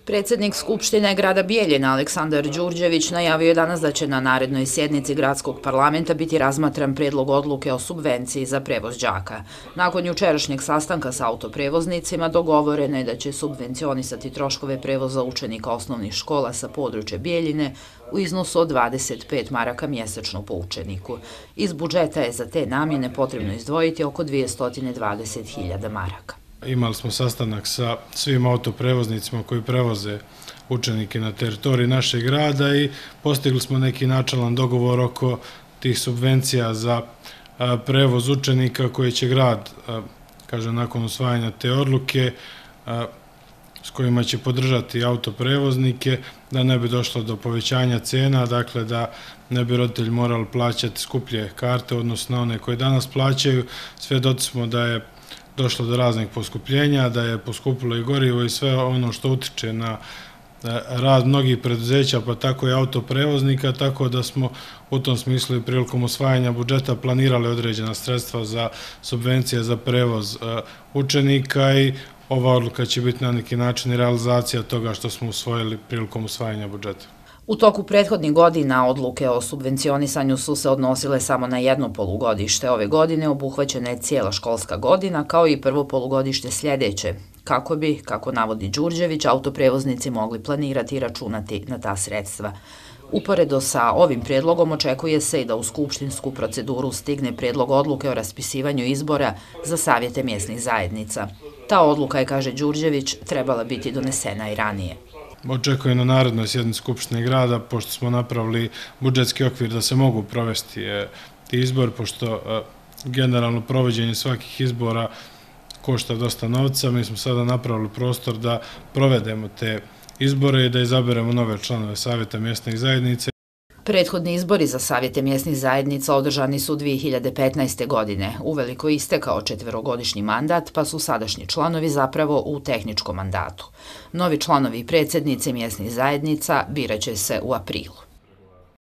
Predsednik Skupštine grada Bijeljina Aleksandar Đurđević najavio je danas da će na narednoj sjednici gradskog parlamenta biti razmatran predlog odluke o subvenciji za prevoz đaka. Nakon jučerašnjeg sastanka sa autoprevoznicima dogovoreno je da će subvencionisati troškove prevoza učenika osnovnih škola sa područja Bijeljine u iznosu od 25 maraka mjesečno po učeniku. Iz budžeta je za te namjene potrebno izdvojiti oko 220.000 maraka. Imali smo sastanak sa svim autoprevoznicima koji prevoze učenike na teritoriji našeg grada i postigli smo neki načelan dogovor oko tih subvencija za prevoz učenika koji će grad, nakon usvajanja te odluke, s kojima će podržati autoprevoznike, da ne bi došlo do povećanja cena, dakle da ne bi roditelji morali plaćati skuplje karte, odnosno one koje danas plaćaju. Svjedoci smo da je došlo do raznih poskupljenja, da je poskupilo i gorivo i sve ono što utiče na rad mnogih preduzeća, pa tako i autoprevoznika, tako da smo u tom smislu i prilikom usvajanja budžeta planirali određena sredstva za subvencije za prevoz učenika i ova odluka će biti na neki način i realizacija toga što smo usvojili prilikom usvajanja budžeta. U toku prethodnih godina odluke o subvencionisanju su se odnosile samo na jedno polugodište. Ove godine obuhvaćena je cijela školska godina, kao i prvo polugodište sljedeće, kako bi, kako navodi Đurđević, autoprevoznici mogli planirati i računati na ta sredstva. Uporedo sa ovim predlogom očekuje se i da u skupštinsku proceduru stigne predlog odluke o raspisivanju izbora za savjete mjesnih zajednica. Ta odluka je, kaže Đurđević, trebala biti donesena i ranije. Očekujem na narednoj sjednici Skupštine grada, pošto smo napravili budžetski okvir da se mogu provesti ti izbori, pošto generalno provođenje svakih izbora košta dosta novca. Mi smo sada napravili prostor da provedemo te izbore i da izaberemo nove članove savjeta mjesnih zajednice. Prethodni izbori za savjete mjesnih zajednica održani su 2015. godine. Uveliko istekao 4-godišnji mandat, pa su sadašnji članovi zapravo u tehničkom mandatu. Novi članovi i predsjednici mjesnih zajednica biraće se u aprilu.